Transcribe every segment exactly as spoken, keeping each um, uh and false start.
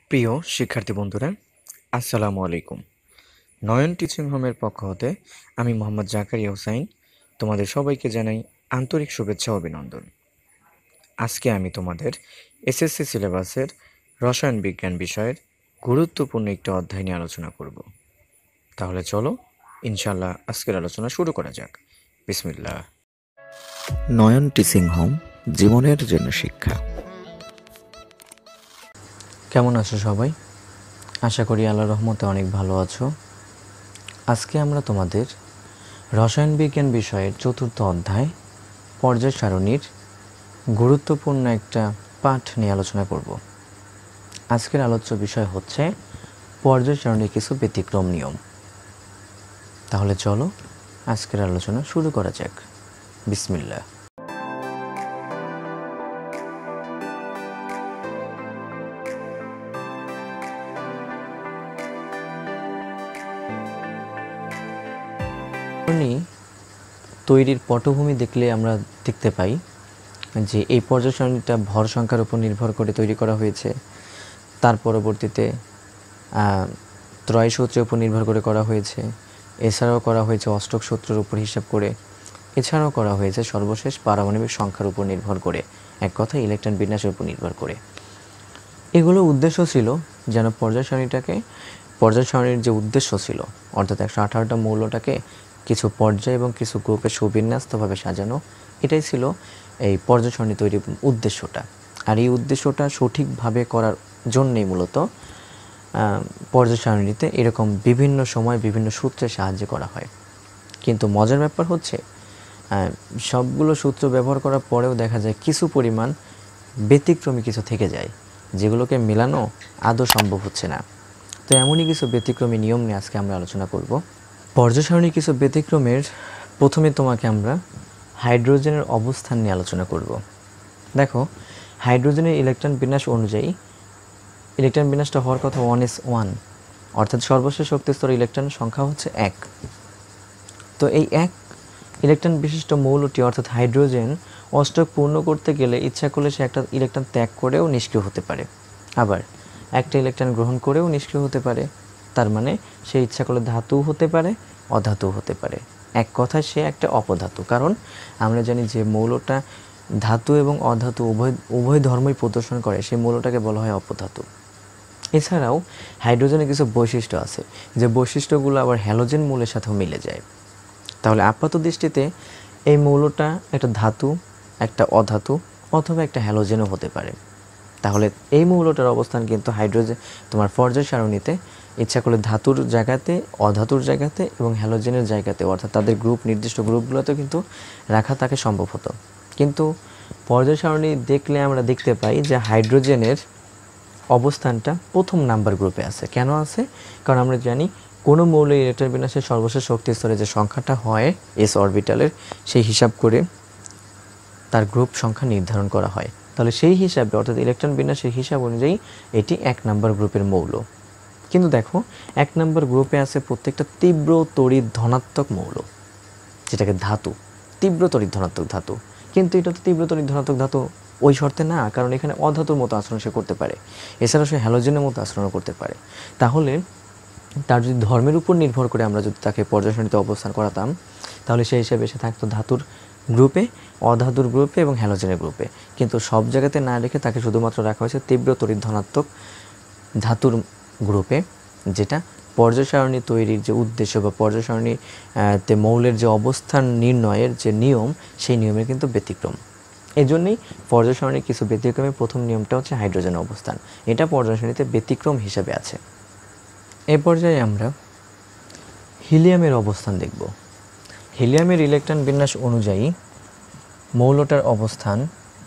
প্রিয় শিক্ষার্থী বন্ধুরা, আসসালামু আলাইকুম। নয়ন টিচিং হোমের পক্ষ হতে আমি মোহাম্মদ জাকারিয়া হোসাইন তোমাদের সবাইকে জানাই আন্তরিক শুভেচ্ছা ও অভিনন্দন। আজকে আমি তোমাদের এসএসসি সিলেবাসের রসায়ন বিজ্ঞান বিষয়ের গুরুত্বপূর্ণ একটি অধ্যায় নিয়ে আলোচনা করব। তাহলে চলো ইনশাল্লাহ আজকের আলোচনা শুরু করা যাক। বিসমিল্লাহ। নয়ন টিচিং হোম, জীবনের জন্য শিক্ষা। কেমন আছো সবাই? আশা করি আল্লাহর রহমতে অনেক ভালো আছো। আজকে আমরা তোমাদের রসায়ন বিজ্ঞান বিষয়ের চতুর্থ অধ্যায় পর্যায় সারণীর গুরুত্বপূর্ণ একটা পাঠ নিয়ে আলোচনা করব। আজকের আলোচ্য বিষয় হচ্ছে পর্যায় সারণীর কিছু ব্যতিক্রম নিয়ম। তাহলে চলো আজকের আলোচনা শুরু করা যাক। বিসমিল্লাহ। সারণী তৈরির পটভূমি দেখলে আমরা দেখতে পাই যে এই পর্যায় সারণীটা ভর সংখ্যার উপর নির্ভর করে তৈরি করা হয়েছে। তার পরবর্তীতে ত্রয় সূত্রের উপর নির্ভর করে করা হয়েছে। এছাড়াও করা হয়েছে অষ্টক সূত্রের উপর হিসাব করে। এছাড়াও করা হয়েছে সর্বশেষ পারমাণবিক সংখ্যার উপর নির্ভর করে, এক কথা ইলেকট্রন বিন্যাসের উপর নির্ভর করে। এগুলো উদ্দেশ্য ছিল যেন পর্যায় সারণীটাকে পর্যায় সারণীর যে উদ্দেশ্য ছিল, অর্থাৎ একশো আঠারোটা মৌলটাকে কিছু পর্যায় এবং কিছু গ্রুপে সুবিন্যস্তভাবে সাজানো, এটাই ছিল এই পর্যায় সারণী তৈরির উদ্দেশ্যটা। আর এই উদ্দেশ্যটা সঠিকভাবে করার জন্যেই মূলত পর্যায় সারণীতে এরকম বিভিন্ন সময় বিভিন্ন সূত্রের সাহায্যে করা হয়। কিন্তু মজার ব্যাপার হচ্ছে সবগুলো সূত্র ব্যবহার করার পরেও দেখা যায় কিছু পরিমাণ ব্যতিক্রমী কিছু থেকে যায়, যেগুলোকে মেলানো আদৌ সম্ভব হচ্ছে না। তো এমনই কিছু ব্যতিক্রমী নিয়ম নিয়ে আজকে আমরা আলোচনা করব। পর্যায় সারণীর কিছু ব্যতিক্রমের প্রথমে তোমাকে আমরা হাইড্রোজেনের অবস্থান নিয়ে আলোচনা করব। দেখো, হাইড্রোজেনের ইলেকট্রন বিন্যাস অনুযায়ী ইলেকট্রন বিন্যাসটা হওয়ার কথা ওয়ান এস ওয়ান, অর্থাৎ সর্বশেষ শক্তি স্তরে ইলেকট্রনের সংখ্যা হচ্ছে এক। তো এই এক ইলেকট্রন বিশিষ্ট মৌলটি অর্থাৎ হাইড্রোজেন অষ্টক পূর্ণ করতে গেলে ইচ্ছা করলে সে একটা ইলেকট্রন ত্যাগ করেও নিষ্ক্রিয় হতে পারে, আবার একটা ইলেকট্রন গ্রহণ করেও নিষ্ক্রিয় হতে পারে। তার মানে সে ইচ্ছা করলে ধাতু হতে পারে, অধাতু হতে পারে। এক কথায় সে একটা অপধাতু। কারণ আমরা জানি যে মৌলটা ধাতু এবং অধাতু উভয় উভয় ধর্মই প্রদর্শন করে, সেই মৌলটাকে বলা হয় অপধাতু। এছাড়াও হাইড্রোজেনের কিছু বৈশিষ্ট্য আছে, যে বৈশিষ্ট্যগুলো আবার হ্যালোজেন মৌলের সাথেও মিলে যায়। তাহলে আপাত দৃষ্টিতে এই মৌলটা একটা ধাতু, একটা অধাতু অথবা একটা হ্যালোজেনও হতে পারে। তাহলে এই মৌলটার অবস্থান কিন্তু হাইড্রোজেন তোমার পর্যায় সারণীতে ইচ্ছা করলে ধাতুর জায়গাতে, অধাতুর জায়গাতে এবং হ্যালোজেনের জায়গাতে, অর্থাৎ তাদের গ্রুপ নির্দিষ্ট গ্রুপগুলোতেও কিন্তু রাখা তাকে সম্ভব হতো। কিন্তু পর্যায় সারণী দেখলে আমরা দেখতে পাই যে হাইড্রোজেনের অবস্থানটা প্রথম নাম্বার গ্রুপে আছে। কেন আছে? কারণ আমরা জানি কোনো মৌলের ইলেকট্রন বিন্যাসের সর্বশেষ শক্তি স্তরে যে সংখ্যাটা হয় এস অরবিটালের, সেই হিসাব করে তার গ্রুপ সংখ্যা নির্ধারণ করা হয়। তাহলে সেই হিসাবে অর্থাৎ ইলেকট্রন বিন্যাসের হিসাব অনুযায়ী এটি এক নাম্বার গ্রুপের মৌল। কিন্তু দেখো, এক নাম্বার গ্রুপে আছে প্রত্যেকটা তীব্র তড়িৎ ধনাত্মক মৌল, যেটাকে ধাতু, তীব্র তড়িৎ ধনাত্মক ধাতু। কিন্তু এটা তো তীব্র তড়িৎ ধনাত্মক ধাতু ওই শর্তে না, কারণ এখানে অধাতুর মতো আচরণ সে করতে পারে, এছাড়া সে হ্যালোজেনের মতো আচরণও করতে পারে। তাহলে তার যদি ধর্মের উপর নির্ভর করে আমরা যদি তাকে পর্যায় সারণীতে অবস্থান করাতাম, তাহলে সেই হিসাবে সে থাকতো ধাতুর গ্রুপে, অধাতুর গ্রুপে এবং হ্যালোজেনের গ্রুপে। কিন্তু সব জায়গাতে না রেখে তাকে শুধুমাত্র রাখা হয়েছে তীব্র তড়িৎ ধনাত্মক ধাতুর গ্রুপে, যেটা পর্যায় সারণী তৈরির যে উদ্দেশ্য বা পর্যায় সারণীতে মৌলের যে অবস্থান নির্ণয়ের যে নিয়ম, সেই নিয়মের কিন্তু ব্যতিক্রম। এই জন্যেই পর্যায় সারণীর কিছু ব্যতিক্রমের প্রথম নিয়মটা হচ্ছে হাইড্রোজেনের অবস্থান। এটা পর্যায় সারণীতে ব্যতিক্রম হিসাবে আছে। এ পর্যায়ে আমরা হিলিয়ামের অবস্থান দেখব। হিলিয়ামের ইলেকট্রন বিন্যাস অনুযায়ী মৌলটার অবস্থান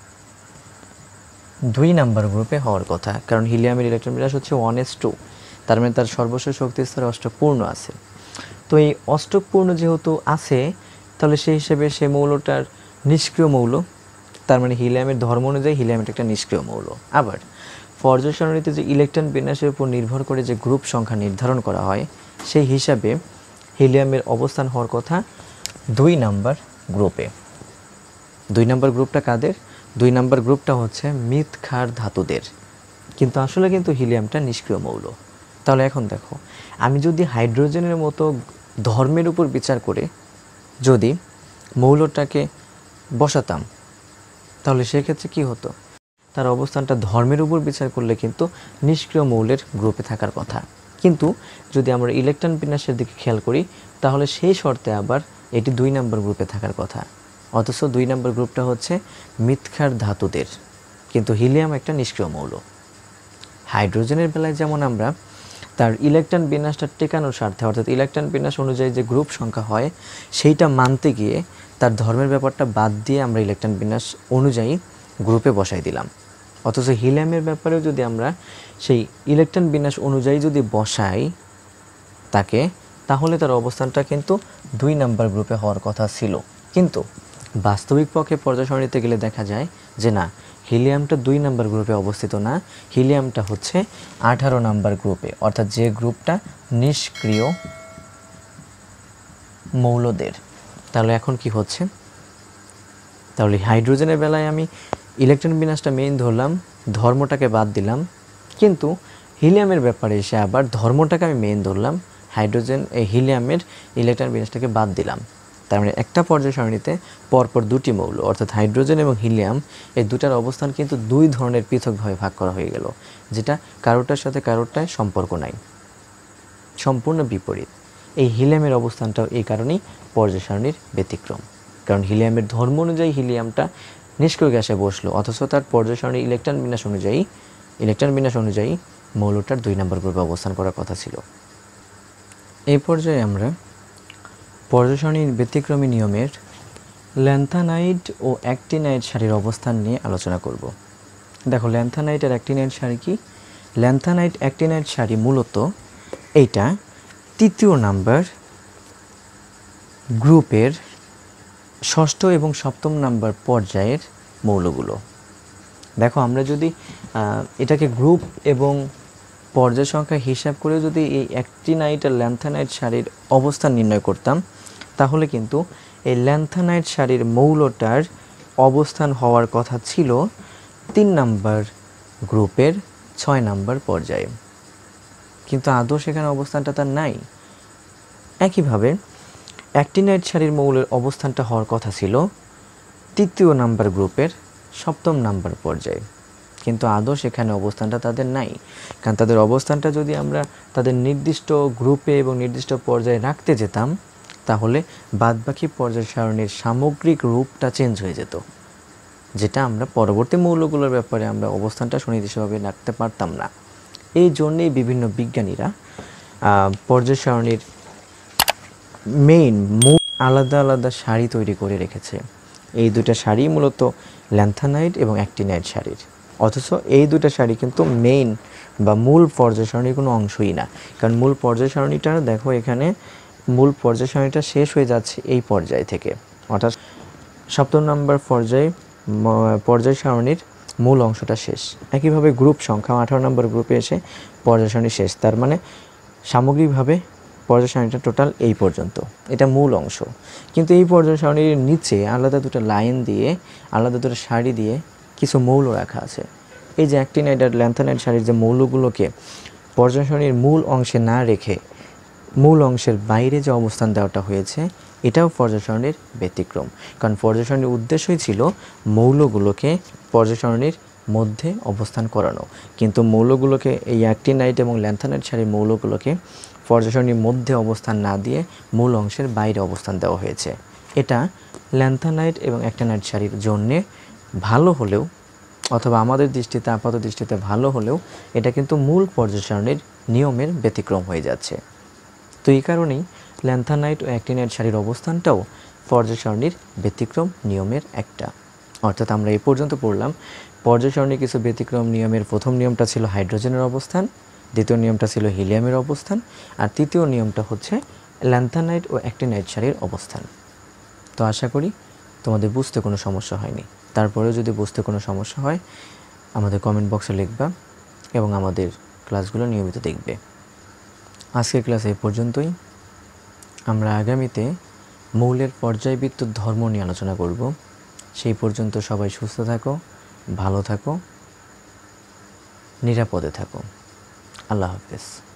দুই নাম্বার গ্রুপে হওয়ার কথা, কারণ হিলিয়ামের ইলেকট্রন বিন্যাস হচ্ছে ওয়ান এস টু, তার মানে তার সর্বশেষ শক্তি স্তরে অষ্টক পূর্ণ আছে। তো এই অষ্টক পূর্ণ যেহেতু আছে, তাহলে সেই হিসেবে সে মৌলটার নিষ্ক্রিয় মৌল, তার মানে হিলিয়ামের ধর্ম অনুযায়ী হিলিয়ামের একটা নিষ্ক্রিয় মৌল। আবার পর্যায় সারণীতে যে ইলেকট্রন বিন্যাসের উপর নির্ভর করে যে গ্রুপ সংখ্যা নির্ধারণ করা হয়, সেই হিসাবে হিলিয়ামের অবস্থান হওয়ার কথা দুই নাম্বার গ্রুপে। দুই নাম্বার গ্রুপটা কাদের? দুই নাম্বার গ্রুপটা হচ্ছে মৃৎ ক্ষার ধাতুদের। কিন্তু আসলে কিন্তু হিলিয়ামটা নিষ্ক্রিয় মৌল। তাহলে এখন দেখো, আমি যদি হাইড্রোজেনের মতো ধর্মের উপর বিচার করে যদি মৌলটাকে বসাতাম, তাহলে সেক্ষেত্রে কি হতো? তার অবস্থানটা ধর্মের উপর বিচার করলে কিন্তু নিষ্ক্রিয় মৌলের গ্রুপে থাকার কথা। কিন্তু যদি আমরা ইলেকট্রন বিন্যাসের দিকে খেয়াল করি, তাহলে সেই শর্তে আবার এটি দুই নম্বর গ্রুপে থাকার কথা। অথচ দুই নম্বর গ্রুপটা হচ্ছে মৃৎক্ষার ধাতুদের, কিন্তু হিলিয়াম একটা নিষ্ক্রিয় মৌল। হাইড্রোজেনের বেলায় যেমন আমরা তার ইলেকট্রন বিন্যাসটা টেকানোর স্বার্থে, অর্থাৎ ইলেকট্রন বিন্যাস অনুযায়ী যে গ্রুপ সংখ্যা হয় সেইটা মানতে গিয়ে তার ধর্মের ব্যাপারটা বাদ দিয়ে আমরা ইলেকট্রন বিন্যাস অনুযায়ী গ্রুপে বসাই দিলাম। অথচ হিলিয়ামের ব্যাপারেও যদি আমরা সেই ইলেকট্রন বিন্যাস অনুযায়ী যদি বসাই তাকে, তাহলে তার অবস্থানটা কিন্তু দুই নাম্বার গ্রুপে হওয়ার কথা ছিল। কিন্তু বাস্তবিক পক্ষে পর্যায় সারণীতে গেলে দেখা যায় যে না, হিলিয়ামটা দুই নাম্বার গ্রুপে অবস্থিত না, হিলিয়ামটা হচ্ছে আঠারো নাম্বার গ্রুপে, অর্থাৎ যে গ্রুপটা নিষ্ক্রিয় মৌলদের। তাহলে এখন কি হচ্ছে? তাহলে হাইড্রোজেনের বেলায় আমি ইলেকট্রন বিন্যাসটা মেইন ধরলাম, ধর্মটাকে বাদ দিলাম, কিন্তু হিলিয়ামের ব্যাপারে এসে আবার ধর্মটাকে আমি মেইন ধরলাম, হাইড্রোজেন এই হিলিয়ামের ইলেকট্রন বিন্যাসটাকে বাদ দিলাম। তার মানে একটা পর্যায় সারণীতে পরপর দুটি মৌল, অর্থাৎ হাইড্রোজেন এবং হিলিয়াম, এই দুটার অবস্থান কিন্তু দুই ধরনের পৃথকভাবে ভাগ করা হয়ে গেল, যেটা কারোটার সাথে কারোরটায় সম্পর্ক নাই, সম্পূর্ণ বিপরীত। এই হিলিয়ামের অবস্থানটাও এই কারণেই পর্যায় সারণীর ব্যতিক্রম, কারণ হিলিয়ামের ধর্ম অনুযায়ী হিলিয়ামটা নিষ্ক্রিয় গ্যাসে বসলো, অথচ তার পর্যায় সারণীর ইলেকট্রন বিন্যাস অনুযায়ী ইলেকট্রন বিন্যাস অনুযায়ী মৌলটার দুই নম্বর গ্রুপে অবস্থান করার কথা ছিল। এই পর্যায়ে আমরা পর্যায় সারণীর ব্যতিক্রমী নিয়মের ল্যান্থানাইট ও অ্যাক্টিনাইট সারির অবস্থান নিয়ে আলোচনা করব। দেখো, ল্যান্থানাইট আর অ্যাক্টিনাইট সারি কি? ল্যান্থানাইট অ্যাক্টিনাইট সারি মূলত এইটা তৃতীয় নাম্বার গ্রুপের ষষ্ঠ এবং সপ্তম নাম্বার পর্যায়ের মৌলগুলো। দেখো, আমরা যদি এটাকে গ্রুপ এবং পর্যায় সংখ্যা হিসাব করে যদি এই অ্যাক্টিনাইট আর ল্যান্থানাইট সারির অবস্থান নির্ণয় করতাম, তাহলে কিন্তু এই ল্যান্থানাইট সারির মৌলটার অবস্থান হওয়ার কথা ছিল তিন নাম্বার গ্রুপের ছয় নাম্বার পর্যায়ে, কিন্তু আদৌ সেখানে অবস্থানটা তার নাই। একইভাবে অ্যাক্টিনাইট সারির মৌলের অবস্থানটা হওয়ার কথা ছিল তৃতীয় নাম্বার গ্রুপের সপ্তম নাম্বার পর্যায়ে, কিন্তু আদৌ সেখানে অবস্থানটা তাদের নাই। কারণ তাদের অবস্থানটা যদি আমরা তাদের নির্দিষ্ট গ্রুপে এবং নির্দিষ্ট পর্যায়ে রাখতে যেতাম, তাহলে বাদবাকি পর্যায় সারণীর সামগ্রিক রূপটা চেঞ্জ হয়ে যেত, যেটা আমরা পরবর্তী মৌলগুলোর ব্যাপারে আমরা অবস্থানটা সুনির্দিষ্টভাবে রাখতে পারতাম না। এই জন্যেই বিভিন্ন বিজ্ঞানীরা পর্যায় সারণীর মেইন মূল আলাদা আলাদা সারি তৈরি করে রেখেছে। এই দুটা সারি মূলত ল্যান্থানাইট এবং অ্যাক্টিনাইট সারির, অথচ এই দুটা সারি কিন্তু মেইন বা মূল পর্যায় সারণীর কোনো অংশই না। কারণ মূল পর্যায় সারণীটা দেখো, এখানে মূল পর্যায় সারণীটা শেষ হয়ে যাচ্ছে এই পর্যায় থেকে, অর্থাৎ সপ্তম নম্বর পর্যায়ে পর্যায় সারণীর মূল অংশটা শেষ। একইভাবে গ্রুপ সংখ্যা আঠারো নম্বর গ্রুপে এসে পর্যায় সারণী শেষ। তার মানে সামগ্রিকভাবে পর্যায় সারণীটা টোটাল এই পর্যন্ত, এটা মূল অংশ। কিন্তু এই পর্যায় সারণীর নিচে আলাদা দুটো লাইন দিয়ে, আলাদা দুটো সারি দিয়ে কিছু মৌল রাখা আছে। এই যে অ্যাক্টিনাইট আর ল্যান্থানাইট সারির যে মৌলগুলোকে পর্যায় সারণীর মূল অংশে না রেখে মূল অংশের বাইরে যে অবস্থান দেওয়াটা হয়েছে, এটাও পর্যায় সারণীর ব্যতিক্রম। কারণ পর্যায় সারণীর উদ্দেশ্যই ছিল মৌলগুলোকে পর্যায় সারণীর মধ্যে অবস্থান করানো, কিন্তু মৌলগুলোকে এই অ্যাক্টিনাইট এবং ল্যান্থানাইট সারির মৌলগুলোকে পর্যায় সারণীর মধ্যে অবস্থান না দিয়ে মূল অংশের বাইরে অবস্থান দেওয়া হয়েছে। এটা ল্যান্থানাইট এবং অ্যাক্টিনাইট সারির জন্যে ভালো হলেও, অথবা আমাদের দৃষ্টিতে আপাত দৃষ্টিতে ভালো হলেও, এটা কিন্তু মূল পর্যায় সারণীর নিয়মের ব্যতিক্রম হয়ে যাচ্ছে। তো এই কারণেই ল্যান্থানাইট ও অ্যাক্টিনাইট সারির অবস্থানটাও পর্যায় সারণীর ব্যতিক্রম নিয়মের একটা। অর্থাৎ আমরা এই পর্যন্ত পড়লাম পর্যায় সারণীর কিছু ব্যতিক্রম নিয়মের প্রথম নিয়মটা ছিল হাইড্রোজেনের অবস্থান, দ্বিতীয় নিয়মটা ছিল হিলিয়ামের অবস্থান, আর তৃতীয় নিয়মটা হচ্ছে ল্যান্থানাইট ও অ্যাক্টিনাইট সারির অবস্থান। তো আশা করি তোমাদের বুঝতে কোনো সমস্যা হয়নি। তারপরেও যদি বুঝতে কোনো সমস্যা হয় আমাদের কমেন্ট বক্সে লিখবা এবং আমাদের ক্লাসগুলো নিয়মিত দেখবে। আজকের ক্লাস এই পর্যন্তই। আমরা আগামীতে মৌলের পর্যায়বৃত্ত ধর্ম নিয়ে আলোচনা করব। সেই পর্যন্ত সবাই সুস্থ থাকো, ভালো থাকো। নিরাপদে থাকো। আল্লাহ হাফেজ।